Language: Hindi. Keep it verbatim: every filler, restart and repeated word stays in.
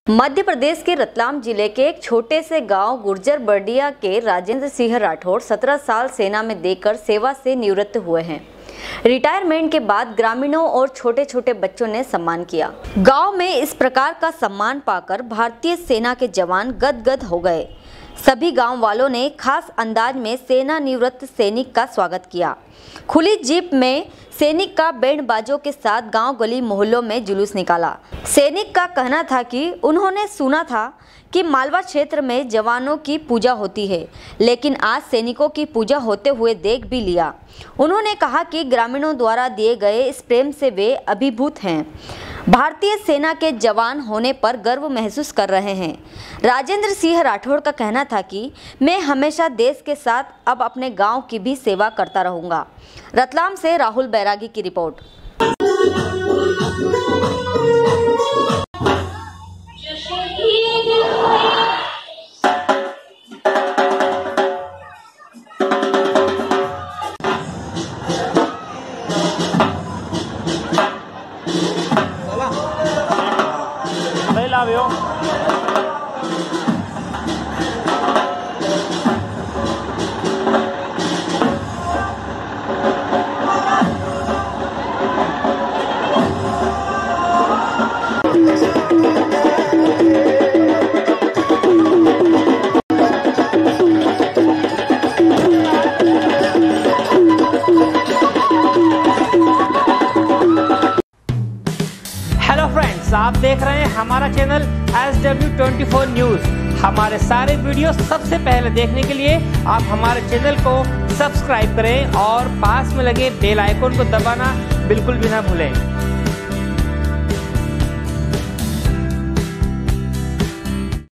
मध्य प्रदेश के रतलाम जिले के एक छोटे से गांव गुर्जर बर्डिया के राजेंद्र सिंह राठौड़ सत्रह साल सेना में देकर सेवा से निवृत्त हुए हैं। रिटायरमेंट के बाद ग्रामीणों और छोटे छोटे बच्चों ने सम्मान किया। गांव में इस प्रकार का सम्मान पाकर भारतीय सेना के जवान गदगद हो गए। सभी गांव वालों ने खास अंदाज में सेना निवृत्त सैनिक का स्वागत किया। खुली जीप में सैनिक का बैंड बाजों के साथ गांव गली मोहल्लों में जुलूस निकाला। सैनिक का कहना था कि उन्होंने सुना था कि मालवा क्षेत्र में जवानों की पूजा होती है, लेकिन आज सैनिकों की पूजा होते हुए देख भी लिया। उन्होंने कहा कि ग्रामीणों द्वारा दिए गए इस प्रेम से वे अभिभूत हैं। भारतीय सेना के जवान होने पर गर्व महसूस कर रहे हैं। राजेंद्र सिंह राठौड़ का कहना था कि मैं हमेशा देश के साथ अब अपने गांव की भी सेवा करता रहूंगा। रतलाम से राहुल बैरागी की रिपोर्ट। हेलो फ्रेंड्स, आप देख रहे हैं हमारा channel S W twenty four news. हमारे सारे वीडियो सबसे पहले देखने के लिए आप हमारे चैनल को सब्सक्राइब करें और पास में लगे बेल आइकन को दबाना बिल्कुल भी ना भूलें।